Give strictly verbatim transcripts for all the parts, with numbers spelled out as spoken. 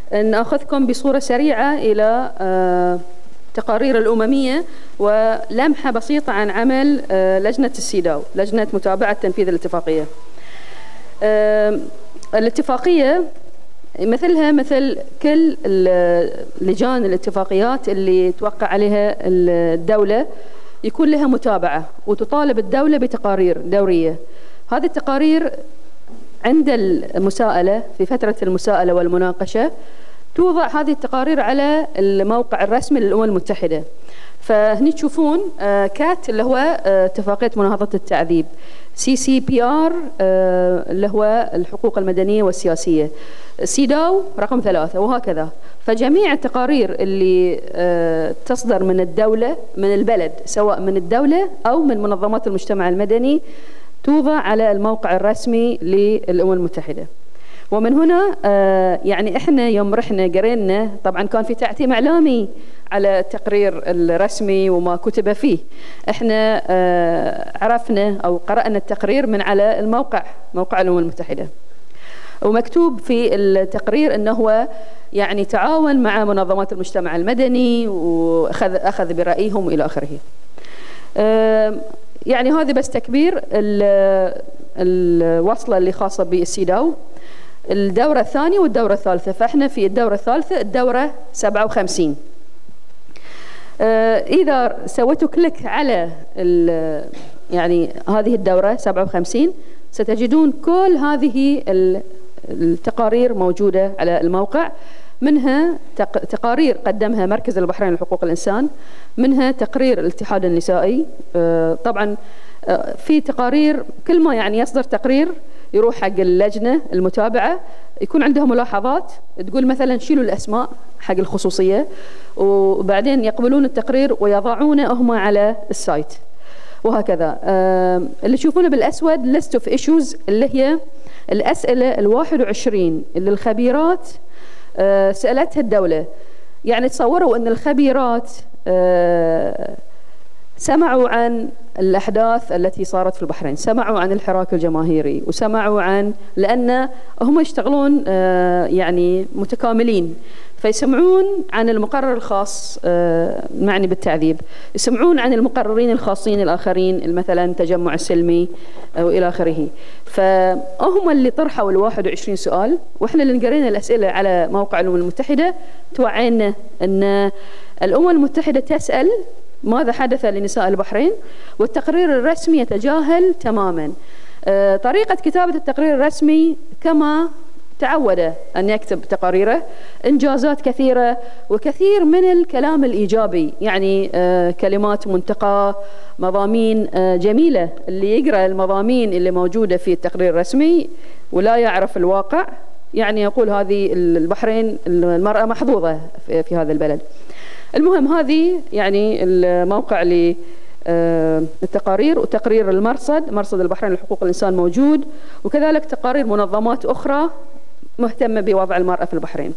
ناخذكم بصورة سريعة إلى تقارير الأممية ولمحة بسيطة عن عمل لجنة السيداو، لجنة متابعة تنفيذ الاتفاقية. الاتفاقية مثلها مثل كل لجان الاتفاقيات اللي توقع عليها الدولة، يكون لها متابعة وتطالب الدولة بتقارير دورية. هذه التقارير عند المساءلة، في فترة المساءلة والمناقشة، توضع هذه التقارير على الموقع الرسمي للأمم المتحدة. فهني تشوفون كات اللي هو اتفاقية مناهضة التعذيب، سي سي بي آر اللي هو الحقوق المدنية والسياسية، سيداو رقم ثلاثة، وهكذا. فجميع التقارير اللي تصدر من الدولة، من البلد، سواء من الدولة أو من منظمات المجتمع المدني، توضع على الموقع الرسمي للأمم المتحدة. ومن هنا يعني احنا يوم رحنا قرينا، طبعا كان في تعتيم اعلامي على التقرير الرسمي وما كتب فيه، احنا عرفنا او قرأنا التقرير من على الموقع، موقع الأمم المتحدة، ومكتوب في التقرير انه هو يعني تعاون مع منظمات المجتمع المدني واخذ اخذ برأيهم الى اخره. يعني هذا بس تكبير الوصلة اللي خاصة بالسيداو، الدورة الثانية والدورة الثالثة. فإحنا في الدورة الثالثة الدورة سبعة وخمسين. إذا سويتوا كليك على يعني هذه الدورة سبعة وخمسين ستجدون كل هذه التقارير موجودة على الموقع، منها تقارير قدمها مركز البحرين لحقوق الإنسان، منها تقرير الاتحاد النسائي. طبعا في تقارير، كل ما يعني يصدر تقرير يروح حق اللجنة المتابعة، يكون عندهم ملاحظات تقول مثلا شيلوا الأسماء حق الخصوصية، وبعدين يقبلون التقرير ويضعونه هم على السايت، وهكذا. اللي تشوفونه بالأسود list of issues، اللي هي الأسئلة الواحد وعشرين اللي الخبيرات سألتها الدولة. يعني تصوروا أن الخبيرات سمعوا عن الأحداث التي صارت في البحرين، سمعوا عن الحراك الجماهيري، وسمعوا عن، لأن هم يشتغلون يعني متكاملين، فيسمعون عن المقرر الخاص معني بالتعذيب، يسمعون عن المقررين الخاصين الآخرين، مثلا تجمع السلمي وإلى آخره. فهم اللي طرحوا الواحد وعشرين سؤال، وإحنا اللي نقرينا الأسئلة على موقع الأمم المتحدة توعينا أن الأمم المتحدة تسأل ماذا حدث لنساء البحرين، والتقرير الرسمي يتجاهل تماما. طريقة كتابة التقرير الرسمي كما تعود أن يكتب تقاريره، إنجازات كثيرة وكثير من الكلام الإيجابي، يعني كلمات منتقى، مضامين جميلة. اللي يقرأ المضامين اللي موجودة في التقرير الرسمي ولا يعرف الواقع، يعني يقول هذه البحرين المرأة محظوظة في هذا البلد. المهم هذه يعني الموقع للتقارير، وتقرير المرصد، مرصد البحرين لحقوق الإنسان موجود، وكذلك تقارير منظمات أخرى مهتمة بوضع المرأة في البحرين.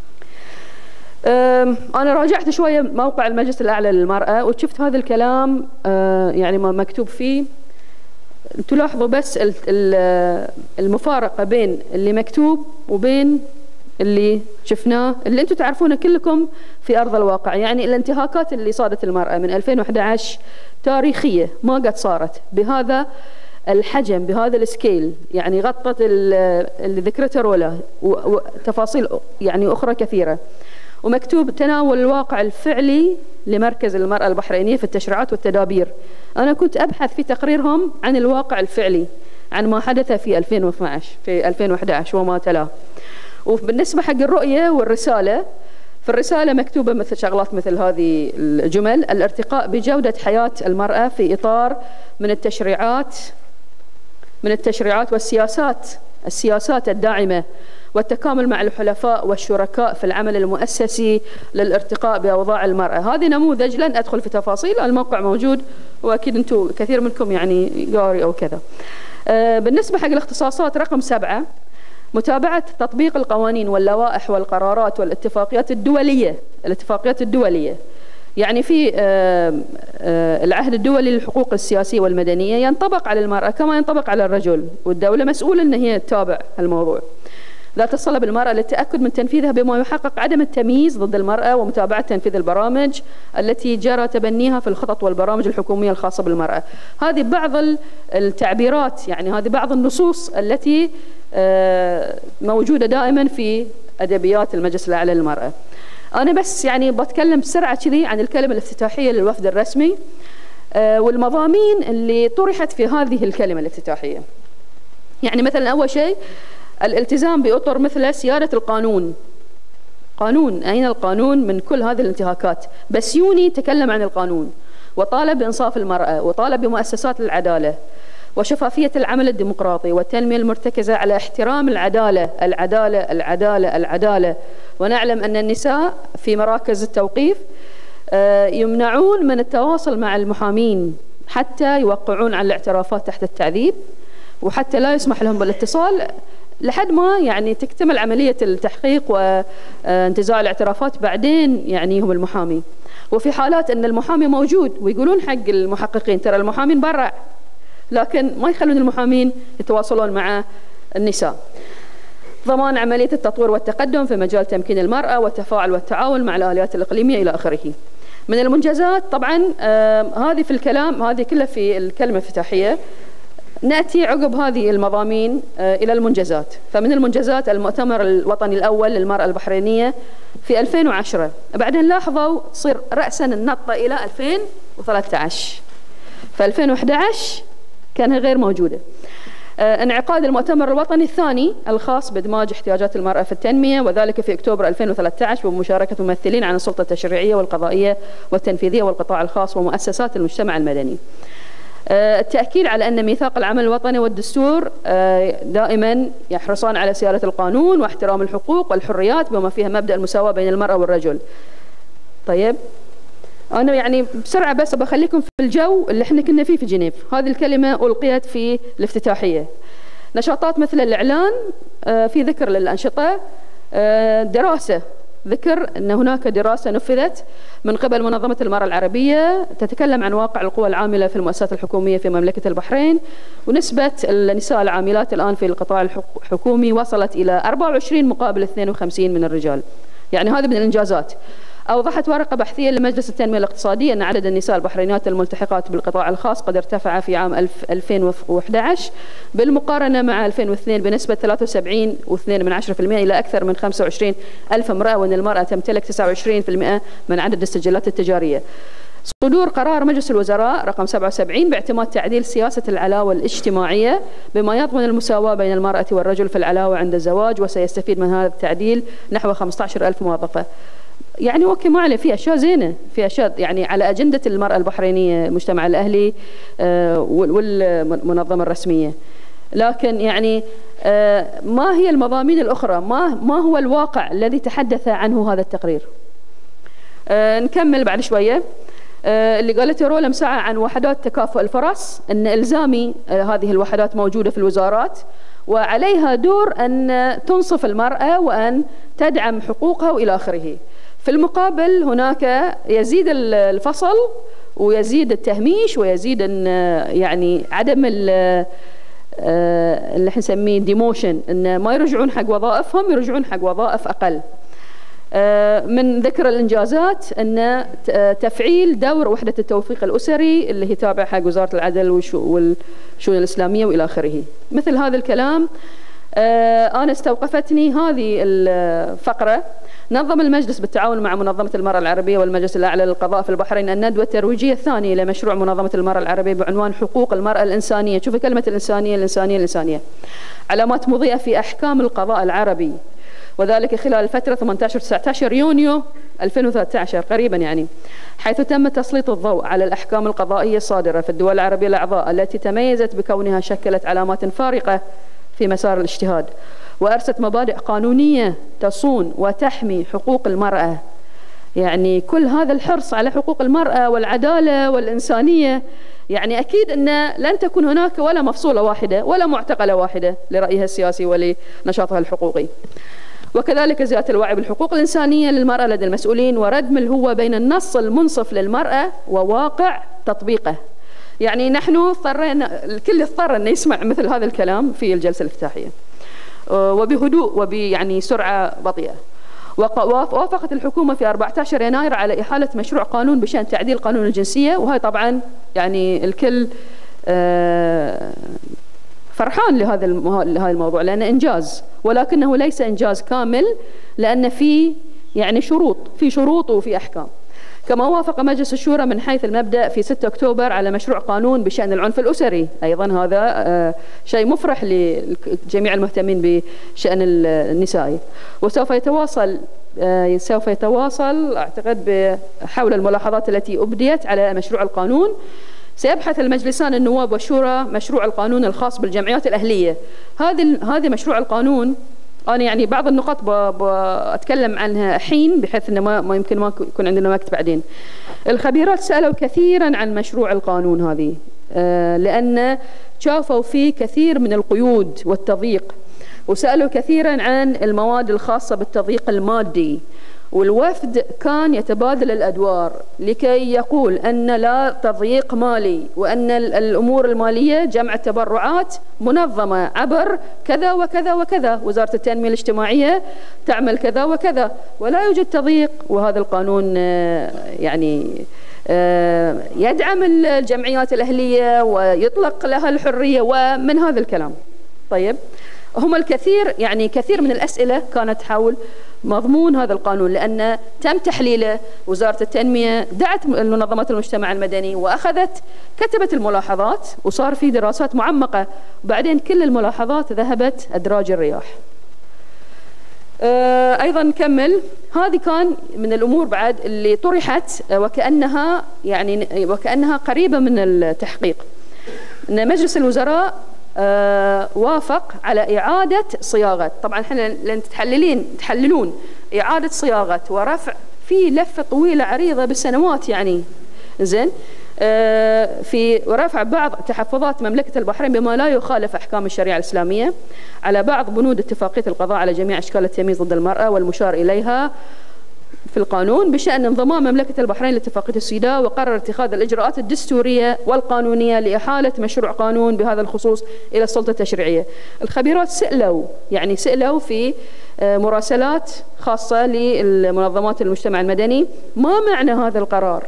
أنا راجعت شوية موقع المجلس الأعلى للمرأة وشفت هذا الكلام يعني ما مكتوب فيه. تلاحظوا بس المفارقة بين اللي مكتوب وبين اللي شفناه، اللي انتم تعرفونه كلكم في أرض الواقع. يعني الانتهاكات اللي صادت المرأة من ألفين وأحد عشر تاريخية، ما قد صارت بهذا الحجم، بهذا السكيل. يعني غطت اللي ذكرته رولا وتفاصيل يعني أخرى كثيرة. ومكتوب تناول الواقع الفعلي لمركز المرأة البحرينية في التشريعات والتدابير. أنا كنت أبحث في تقريرهم عن الواقع الفعلي، عن ما حدث في ألفين واثني عشر في ألفين وأحد عشر وما تلاه. وبالنسبة حق الرؤية والرسالة، في الرسالة مكتوبة مثل شغلات مثل هذه الجمل: الارتقاء بجودة حياة المرأة في إطار من التشريعات من التشريعات والسياسات السياسات الداعمة، والتكامل مع الحلفاء والشركاء في العمل المؤسسي للارتقاء بأوضاع المرأة. هذه نموذج، لن أدخل في تفاصيل، الموقع موجود وأكيد أنتم كثير منكم يعني قاري أو كذا. بالنسبة حق الاختصاصات رقم سبعة، متابعة تطبيق القوانين واللوائح والقرارات والاتفاقيات الدولية الاتفاقيات الدولية يعني في العهد الدولي للحقوق السياسية والمدنية ينطبق على المرأة كما ينطبق على الرجل، والدولة مسؤولة أن هي تتابع الموضوع. ذات الصلة بالمرأة للتأكد من تنفيذها بما يحقق عدم التمييز ضد المرأة ومتابعة تنفيذ البرامج التي جرى تبنيها في الخطط والبرامج الحكومية الخاصة بالمرأة. هذه بعض التعبيرات، يعني هذه بعض النصوص التي موجودة دائما في أدبيات المجلس الأعلى للمرأة. أنا بس يعني بتكلم بسرعة كذي عن الكلمة الافتتاحية للوفد الرسمي والمضامين اللي طرحت في هذه الكلمة الافتتاحية. يعني مثلا أول شيء الالتزام بأطر مثل سيادة القانون. قانون، أين القانون من كل هذه الانتهاكات؟ بسيوني تكلم عن القانون وطالب بإنصاف المرأة وطالب بمؤسسات العدالة وشفافية العمل الديمقراطي والتنمية المرتكزة على احترام العدالة العدالة العدالة العدالة. ونعلم أن النساء في مراكز التوقيف يمنعون من التواصل مع المحامين حتى يوقعون على الاعترافات تحت التعذيب، وحتى لا يسمح لهم بالاتصال لحد ما يعني تكتمل عملية التحقيق وانتزاع الاعترافات، بعدين يعنيهم المحامي. وفي حالات أن المحامي موجود ويقولون حق المحققين ترى المحامين برا، لكن ما يخلون المحامين يتواصلون مع النساء. ضمان عملية التطوير والتقدم في مجال تمكين المرأة والتفاعل والتعاون مع الآليات الإقليمية إلى آخره. من المنجزات طبعا آه هذه في الكلام، هذه كلها في الكلمة الافتتاحية. نأتي عقب هذه المضامين آه إلى المنجزات. فمن المنجزات المؤتمر الوطني الأول للمرأة البحرينية في ألفين وعشرة، بعدين لاحظوا تصير رأسا النطة إلى ألفين وثلاثة عشر، في ألفين وأحد عشر كانها غير موجودة. آه انعقاد المؤتمر الوطني الثاني الخاص بإدماج احتياجات المرأة في التنمية، وذلك في أكتوبر ألفين وثلاثة عشر بمشاركة ممثلين عن السلطة التشريعية والقضائية والتنفيذية والقطاع الخاص ومؤسسات المجتمع المدني. آه التأكيد على أن ميثاق العمل الوطني والدستور آه دائما يحرصان على سيادة القانون واحترام الحقوق والحريات بما فيها مبدأ المساواة بين المرأة والرجل. طيب أنا يعني بسرعة بس بخليكم في الجو اللي احنا كنا فيه في جنيف. هذه الكلمة ألقيت في الافتتاحية. نشاطات مثل الإعلان، في ذكر للأنشطة، دراسة، ذكر أن هناك دراسة نفذت من قبل منظمة المرأة العربية تتكلم عن واقع القوى العاملة في المؤسسات الحكومية في مملكة البحرين، ونسبة النساء العاملات الآن في القطاع الحكومي وصلت إلى أربعة وعشرين مقابل اثنين وخمسين من الرجال. يعني هذه من الإنجازات. أوضحت ورقة بحثية لمجلس التنمية الاقتصادية أن عدد النساء البحرينيات الملتحقات بالقطاع الخاص قد ارتفع في عام ألفين وأحد عشر بالمقارنة مع ألفين واثنين بنسبة ثلاثة وسبعين فاصلة اثنين بالمئة إلى أكثر من خمسة وعشرين ألف امرأة، وأن المرأة تمتلك تسعة وعشرين بالمئة من عدد السجلات التجارية. صدور قرار مجلس الوزراء رقم سبعة وسبعين باعتماد تعديل سياسة العلاوة الاجتماعية بما يضمن المساواة بين المرأة والرجل في العلاوة عند الزواج، وسيستفيد من هذا التعديل نحو خمسة عشر ألف موظفة. يعني اوكي ما عليه، في اشياء زينه، في اشياء يعني على اجنده المراه البحرينيه، المجتمع الاهلي والمنظمه الرسميه. لكن يعني ما هي المضامين الاخرى؟ ما ما هو الواقع الذي تحدث عنه هذا التقرير؟ نكمل بعد شويه. اللي قالته رولا مساعة عن وحدات تكافؤ الفرص، ان الزامي هذه الوحدات موجوده في الوزارات وعليها دور ان تنصف المراه وان تدعم حقوقها والى اخره. في المقابل هناك يزيد الفصل ويزيد التهميش ويزيد يعني عدم اللي احنا نسميه ديموشن، ان ما يرجعون حق وظائفهم، يرجعون حق وظائف اقل. من ذكر الانجازات ان تفعيل دور وحده التوثيق الاسري اللي هي تابعه حق وزاره العدل والشؤون الاسلاميه والى اخره. مثل هذا الكلام انا استوقفتني هذه الفقره. نظم المجلس بالتعاون مع منظمة المرأة العربية والمجلس الأعلى للقضاء في البحرين الندوة الترويجية الثانية لمشروع منظمة المرأة العربية بعنوان حقوق المرأة الإنسانية. شوفي كلمة الإنسانية الإنسانية الإنسانية، علامات مضيئة في أحكام القضاء العربي، وذلك خلال الفترة ثمانية عشر تسعة عشر يونيو ألفين وثلاثة عشر قريبا يعني، حيث تم تسليط الضوء على الأحكام القضائية الصادرة في الدول العربية الأعضاء التي تميزت بكونها شكلت علامات فارقة في مسار الاجتهاد، وأرست مبادئ قانونية تصون وتحمي حقوق المرأة. يعني كل هذا الحرص على حقوق المرأة والعدالة والإنسانية، يعني أكيد أن لن تكون هناك ولا مفصولة واحدة ولا معتقلة واحدة لرأيها السياسي ولنشاطها الحقوقي. وكذلك زيادة الوعي بالحقوق الإنسانية للمرأة لدى المسؤولين، وردم الهوة بين النص المنصف للمرأة وواقع تطبيقه. يعني نحن اضطرينا، الكل اضطر أن يسمع مثل هذا الكلام في الجلسة الافتتاحية. وبهدوء وبيعني سرعة بطيئة. وافقت الحكومة في أربعة عشر يناير على إحالة مشروع قانون بشأن تعديل قانون الجنسية، وهي طبعا يعني الكل فرحان لهذا لهذا الموضوع لأنه إنجاز، ولكنه ليس إنجاز كامل لأن في يعني شروط في شروط وفي أحكام. كما وافق مجلس الشورى من حيث المبدأ في ستة أكتوبر على مشروع قانون بشأن العنف الأسري، أيضا هذا شيء مفرح لجميع المهتمين بشأن النسائي. وسوف يتواصل سوف يتواصل أعتقد حول الملاحظات التي أبديت على مشروع القانون. سيبحث المجلسان النواب والشورى مشروع القانون الخاص بالجمعيات الأهلية. هذا هذا مشروع القانون أنا يعني بعض النقاط بأتكلم عنها حين بحيث أنه ما, ما يمكن ما يكون عندنا وقت بعدين. الخبيرات سألوا كثيرا عن مشروع القانون هذه آه لأن شافوا فيه كثير من القيود والتضييق، وسألوا كثيرا عن المواد الخاصة بالتضييق المادي. والوفد كان يتبادل الأدوار لكي يقول أن لا تضييق مالي، وأن الأمور المالية جمع تبرعات منظمة عبر كذا وكذا وكذا، وزارة التنمية الاجتماعية تعمل كذا وكذا، ولا يوجد تضييق. وهذا القانون يعني يدعم الجمعيات الأهلية ويطلق لها الحرية ومن هذا الكلام. طيب، هم الكثير يعني كثير من الأسئلة كانت حول مضمون هذا القانون، لأن تم تحليله، وزارة التنمية دعت منظمات المجتمع المدني وأخذت كتبت الملاحظات، وصار في دراسات معمقة، وبعدين كل الملاحظات ذهبت أدراج الرياح. أيضا نكمل، هذه كان من الأمور بعد اللي طرحت وكأنها يعني وكأنها قريبة من التحقيق، أن مجلس الوزراء آه وافق على إعادة صياغة. طبعا احنا لن تحللين تحللون إعادة صياغة ورفع في لفة طويلة عريضة بالسنوات يعني زين آه في ورفع بعض تحفظات مملكة البحرين بما لا يخالف أحكام الشريعة الإسلامية على بعض بنود اتفاقية القضاء على جميع أشكال التمييز ضد المرأة والمشار إليها في القانون بشأن انضمام مملكة البحرين لاتفاقية السيداء، وقرر اتخاذ الإجراءات الدستورية والقانونية لإحالة مشروع قانون بهذا الخصوص إلى السلطة التشريعية. الخبيرات سألوا يعني سألوا في مراسلات خاصة للمنظمات المجتمع المدني ما معنى هذا القرار،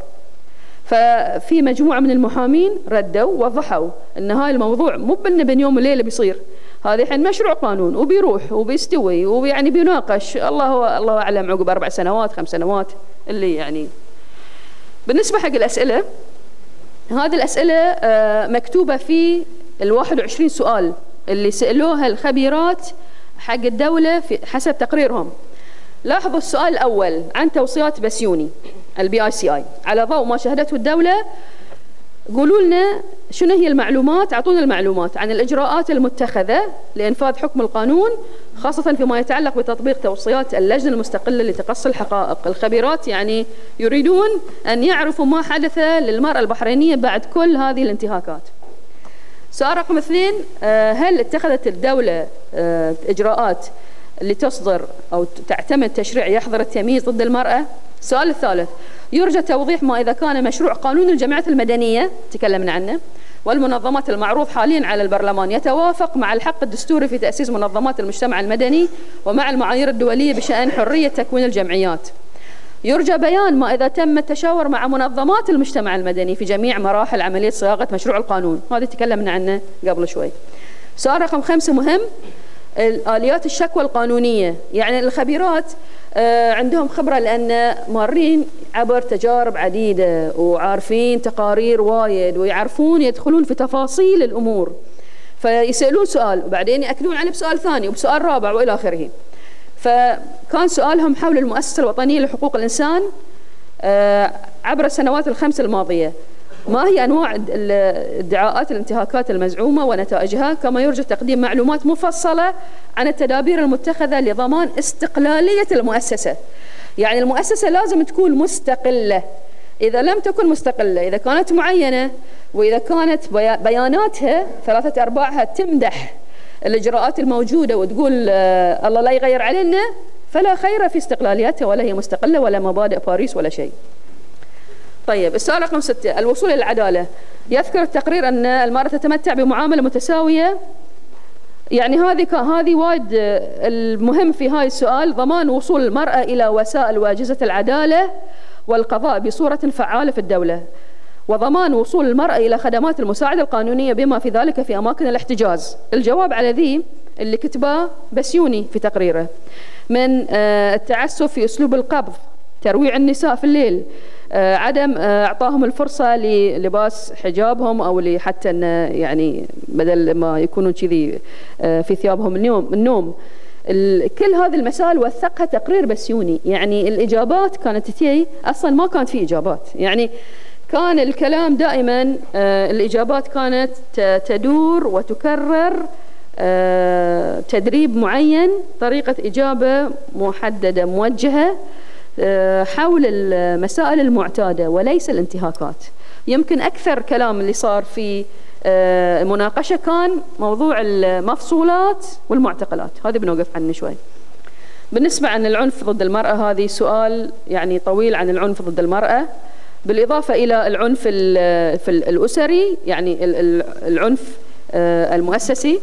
ففي مجموعة من المحامين ردوا وضحوا أن هاي الموضوع مو بين يوم وليلة بيصير، هذا الحين مشروع قانون وبيروح وبيستوي ويعني بيناقش الله الله أعلم عقب أربع سنوات خمس سنوات اللي يعني. بالنسبة حق الأسئلة، هذه الأسئلة مكتوبة في الواحد وعشرين سؤال اللي سألوها الخبيرات حق الدولة في حسب تقريرهم. لاحظوا السؤال الأول عن توصيات بسيوني البي آي سي آي، على ضوء ما شهدته الدولة قولوا لنا شنو هي المعلومات، اعطونا المعلومات عن الإجراءات المتخذة لإنفاذ حكم القانون، خاصة فيما يتعلق بتطبيق توصيات اللجنة المستقلة لتقصي الحقائق. الخبيرات يعني يريدون أن يعرفوا ما حدث للمرأة البحرينية بعد كل هذه الانتهاكات. سؤال رقم اثنين، هل اتخذت الدولة إجراءات لتصدر أو تعتمد تشريع يحظر التمييز ضد المرأة؟ السؤال الثالث، يرجى توضيح ما إذا كان مشروع قانون الجمعيات المدنية تكلمنا عنه والمنظمات المعروض حاليا على البرلمان يتوافق مع الحق الدستوري في تأسيس منظمات المجتمع المدني ومع المعايير الدولية بشأن حرية تكوين الجمعيات. يرجى بيان ما إذا تم التشاور مع منظمات المجتمع المدني في جميع مراحل عملية صياغة مشروع القانون، هذا تكلمنا عنه قبل شوي. سؤال رقم خمسة مهم، الآليات الشكوى القانونية. يعني الخبيرات عندهم خبرة لأن مارين عبر تجارب عديدة وعارفين تقارير وايد ويعرفون يدخلون في تفاصيل الأمور، فيسألون سؤال وبعدين يأكدون عليه بسؤال ثاني وبسؤال رابع وإلى آخره. فكان سؤالهم حول المؤسسة الوطنية لحقوق الإنسان عبر السنوات الخمس الماضية، ما هي أنواع ادعاءات الانتهاكات المزعومة ونتائجها، كما يرجى تقديم معلومات مفصلة عن التدابير المتخذة لضمان استقلالية المؤسسة. يعني المؤسسة لازم تكون مستقلة، إذا لم تكن مستقلة، إذا كانت معينة وإذا كانت بياناتها ثلاثة أرباعها تمدح الإجراءات الموجودة وتقول آه الله لا يغير علينا، فلا خير في استقلاليتها ولا هي مستقلة ولا مبادئ باريس ولا شيء. طيب، السؤال رقم ستة، الوصول إلى العدالة. يذكر التقرير أن المرأة تتمتع بمعاملة متساوية يعني هذه هذه وايد المهم في هاي السؤال، ضمان وصول المرأة إلى وسائل واجهزة العدالة والقضاء بصورة فعالة في الدولة، وضمان وصول المرأة إلى خدمات المساعدة القانونية بما في ذلك في أماكن الاحتجاز. الجواب على ذي اللي كتبه بسيوني في تقريره، من التعسف في أسلوب القبض، ترويع النساء في الليل، عدم اعطاهم الفرصه للباس حجابهم او حتى ان يعني بدل ما يكونوا كذي في ثيابهم النوم النوم كل هذه المسائل وثقها تقرير بسيوني. يعني الاجابات كانت تي اصلا ما كانت في اجابات، يعني كان الكلام دائما الاجابات كانت تدور وتكرر تدريب معين، طريقه اجابه محدده موجهه حول المسائل المعتادة وليس الانتهاكات. يمكن أكثر كلام اللي صار في المناقشة كان موضوع المفصولات والمعتقلات، هذه بنوقف عنه شوي. بالنسبة عن العنف ضد المرأة، هذه سؤال يعني طويل عن العنف ضد المرأة، بالإضافة إلى العنف الأسري، يعني العنف المؤسسي.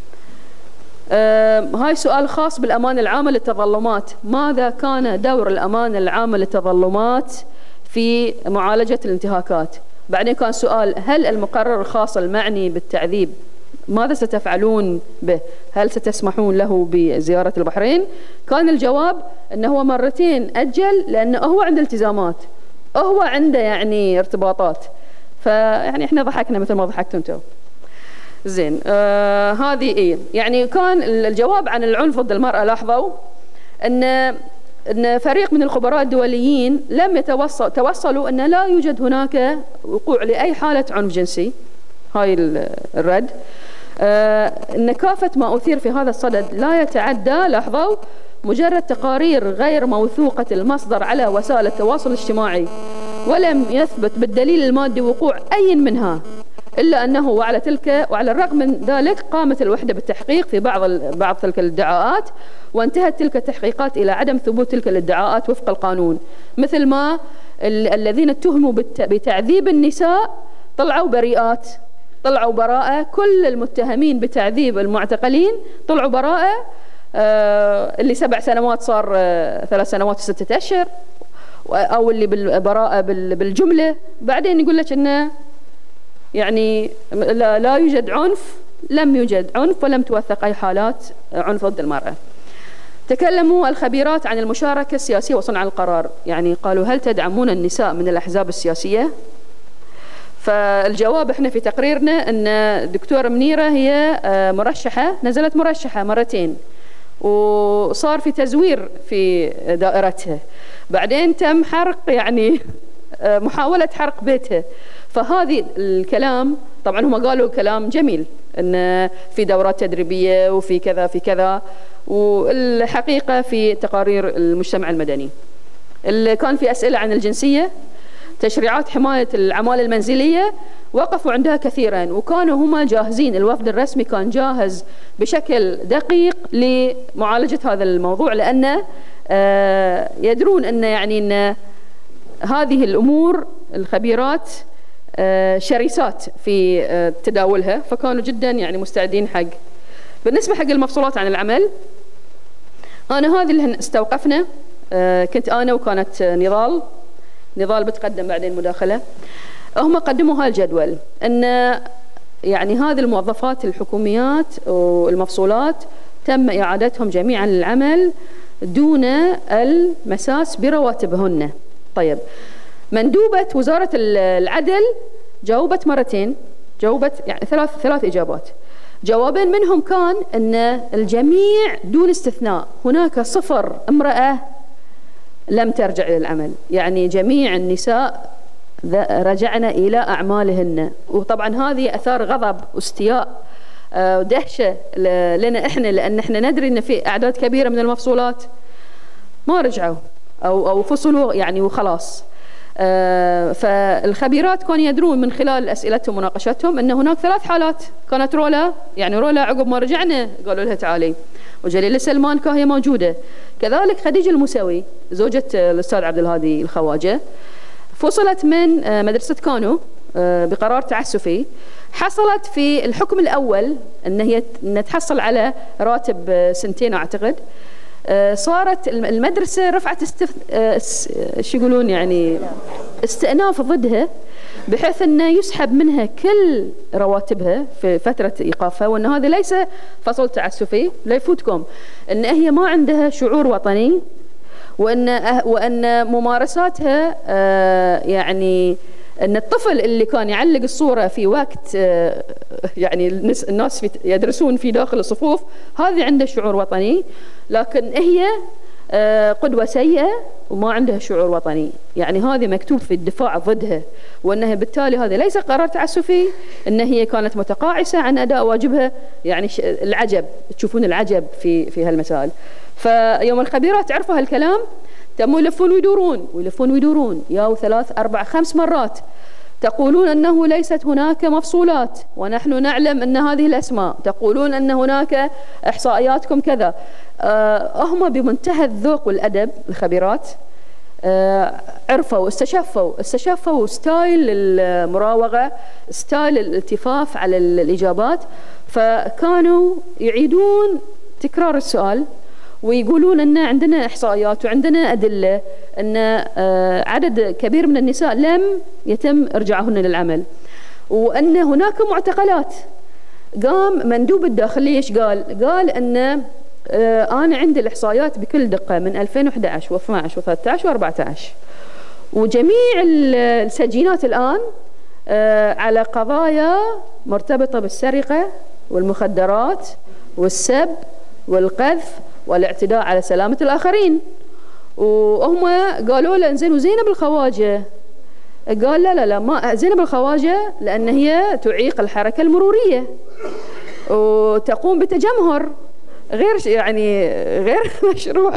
آه هاي سؤال خاص بالأمانة العامة للتظلمات، ماذا كان دور الأمانة العامة للتظلمات في معالجة الانتهاكات؟ بعدين كان سؤال، هل المقرر الخاص المعني بالتعذيب ماذا ستفعلون به؟ هل ستسمحون له بزيارة البحرين؟ كان الجواب أنه هو مرتين أجل لأنه هو عنده التزامات، هو عنده يعني ارتباطات، فيعني احنا ضحكنا مثل ما ضحكتوا انتم. زين، آه هذه ايه يعني كان الجواب عن العنف ضد المرأة. لاحظوا ان ان فريق من الخبراء الدوليين لم يتوصل توصلوا ان لا يوجد هناك وقوع لاي حالة عنف جنسي. هاي الرد. آه ان كافة ما اثير في هذا الصدد لا يتعدى، لاحظوا، مجرد تقارير غير موثوقة المصدر على وسائل التواصل الاجتماعي، ولم يثبت بالدليل المادي وقوع اي منها، إلا أنه وعلى تلك وعلى الرغم من ذلك قامت الوحدة بالتحقيق في بعض بعض تلك الادعاءات، وانتهت تلك التحقيقات إلى عدم ثبوت تلك الادعاءات وفق القانون، مثل ما ال الذين اتهموا بتعذيب النساء طلعوا بريئات، طلعوا براءة، كل المتهمين بتعذيب المعتقلين طلعوا براءة، آه اللي سبع سنوات صار آه ثلاث سنوات وستة أشهر، أو اللي بالبراءة بالجملة. بعدين يقول لك إنه يعني لا, لا يوجد عنف، لم يوجد عنف ولم توثق أي حالات عنف ضد المرأة. تكلموا الخبيرات عن المشاركة السياسية وصنع القرار، يعني قالوا هل تدعمون النساء من الأحزاب السياسية؟ فالجواب احنا في تقريرنا أن الدكتورة منيرة هي مرشحة، نزلت مرشحة مرتين وصار في تزوير في دائرتها، بعدين تم حرق يعني محاولة حرق بيتها. فهذه الكلام طبعا هم قالوا كلام جميل ان في دورات تدريبيه وفي كذا في كذا، والحقيقه في تقارير المجتمع المدني اللي كان في اسئله عن الجنسيه، تشريعات حمايه العماله المنزليه وقفوا عندها كثيرا، وكانوا هم جاهزين، الوفد الرسمي كان جاهز بشكل دقيق لمعالجه هذا الموضوع، لانه يدرون ان يعني ان هذه الامور الخبيرات شرسات في تداولها، فكانوا جدا يعني مستعدين حق. بالنسبة حق المفصولات عن العمل، أنا هذه اللي استوقفنا، كنت أنا وكانت نضال نضال بتقدم بعدين مداخلة، هم قدموا هاي الجدول أن يعني هذه الموظفات الحكوميات والمفصولات تم إعادتهم جميعا للعمل دون المساس برواتبهن. طيب، مندوبة وزارة العدل جاوبت مرتين، جاوبت يعني ثلاث ثلاث إجابات. جوابين منهم كان أن الجميع دون استثناء، هناك صفر امرأة لم ترجع للعمل، يعني جميع النساء رجعنا إلى أعمالهن. وطبعا هذه أثار غضب واستياء ودهشة لنا إحنا، لأن إحنا ندري أن في أعداد كبيرة من المفصولات ما رجعوا أو أو فصلوا يعني وخلاص. آه فالخبيرات كانوا يدرون من خلال أسئلتهم ومناقشتهم أن هناك ثلاث حالات. كانت رولا، يعني رولا عقب ما رجعنا قالوا لها تعالي، وجليلة سلمان كان هي موجودة، كذلك خديجة الموسوي زوجة الأستاذ عبد الهادي الخواجة فصلت من آه مدرسة كانو بقرار تعسفي حصلت في الحكم الأول أن هي أن تحصل على راتب سنتين أعتقد. صارت المدرسة رفعت استف... شو يقولون يعني استئناف ضدها، بحيث أنه يسحب منها كل رواتبها في فترة إيقافها، وأن هذا ليس فصل تعسفي لا يفوتكم، أن هي ما عندها شعور وطني، وأن وأن ممارساتها يعني أن الطفل اللي كان يعلق الصورة في وقت يعني الناس يدرسون في داخل الصفوف هذه عنده شعور وطني، لكن هي قدوة سيئة وما عندها شعور وطني. يعني هذه مكتوب في الدفاع ضدها، وأنها بالتالي هذا ليس قرار تعسفي، أن هي كانت متقاعسة عن أداء واجبها. يعني العجب، تشوفون العجب في في هالمسائل. فيوم الخبيرات عرفوا هالكلام تموا يلفون ويدورون ويلفون ويدورون، ياو ثلاث أربع خمس مرات تقولون أنه ليست هناك مفصولات، ونحن نعلم أن هذه الأسماء، تقولون أن هناك إحصائياتكم كذا. آه هم بمنتهى الذوق والأدب الخبيرات آه عرفوا استشفوا استشفوا ستايل المراوغة، ستايل الالتفاف على الإجابات، فكانوا يعيدون تكرار السؤال ويقولون أن عندنا إحصائيات وعندنا أدلة أن عدد كبير من النساء لم يتم إرجاعهن للعمل، وأن هناك معتقلات. قام مندوب الداخلية إيش قال؟ قال أن أنا عندي الإحصائيات بكل دقة من ألفين وأحد عشر واثني عشر وثلاثة عشر وأربعة عشر، وجميع السجينات الآن على قضايا مرتبطة بالسرقة والمخدرات والسب والقذف والاعتداء على سلامة الآخرين. وهم قالوا له زين وزينب الخواجة، قال لا لا لا ما زينب الخواجة لأن هي تعيق الحركة المرورية وتقوم بتجمهر غير يعني غير مشروع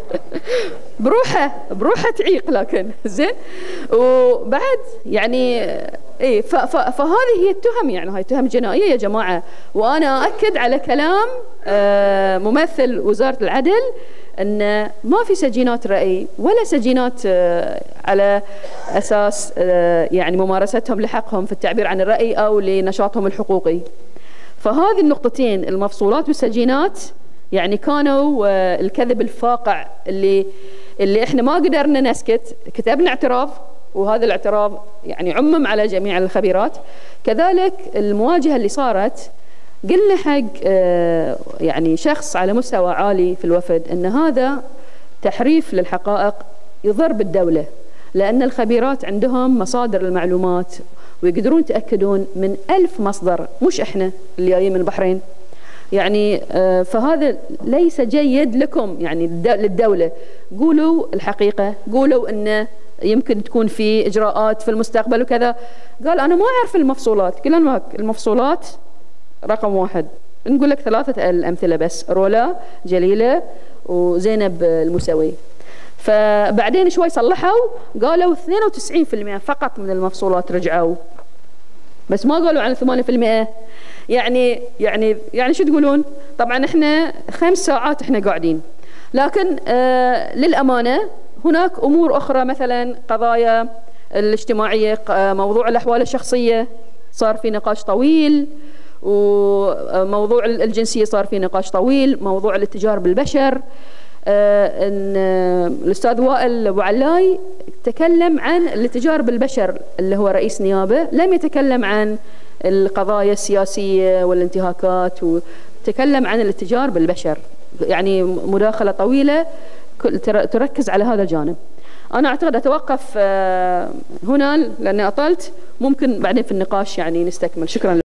بروحه بروحه تعيق، لكن زين. وبعد يعني اي فهذه هي التهم، يعني هاي تهم جنائيه يا جماعه. وانا اؤكد على كلام آه ممثل وزاره العدل ان ما في سجينات رأي ولا سجينات آه على اساس آه يعني ممارستهم لحقهم في التعبير عن الرأي او لنشاطهم الحقوقي. فهذه النقطتين المفصولات والسجينات يعني كانوا آه الكذب الفاقع اللي اللي احنا ما قدرنا نسكت، كتبنا اعتراض وهذا الاعتراض يعني عمم على جميع الخبيرات. كذلك المواجهة اللي صارت قلنا حق آه يعني شخص على مستوى عالي في الوفد ان هذا تحريف للحقائق يضر بالدولة، لأن الخبيرات عندهم مصادر المعلومات ويقدرون يتأكدون من ألف مصدر، مش إحنا اللي جايين من البحرين. يعني آه فهذا ليس جيد لكم يعني للدولة. قولوا الحقيقة، قولوا أنه يمكن تكون في إجراءات في المستقبل وكذا. قال أنا ما أعرف المفصولات، قلنا المفصولات رقم واحد، نقول لك ثلاثة الأمثلة بس، رولا، جليلة، وزينب الموسوي. فبعدين شوي صلحوا قالوا اثنين وتسعين بالمئة فقط من المفصولات رجعوا، بس ما قالوا عن ثمانية بالمئة. يعني يعني يعني شو تقولون؟ طبعا احنا خمس ساعات احنا قاعدين، لكن آه للأمانة هناك أمور أخرى مثلا قضايا الاجتماعية، موضوع الأحوال الشخصية صار في نقاش طويل، وموضوع الجنسية صار في نقاش طويل، موضوع الاتجار بالبشر. آه إن الأستاذ وائل أبو علاي تكلم عن الاتجار بالبشر اللي هو رئيس نيابة، لم يتكلم عن القضايا السياسية والانتهاكات، وتكلم عن الاتجار بالبشر. يعني مداخلة طويلة تركز على هذا الجانب. أنا أعتقد أتوقف هنا لأني أطلت، ممكن بعدين في النقاش يعني نستكمل. شكرا.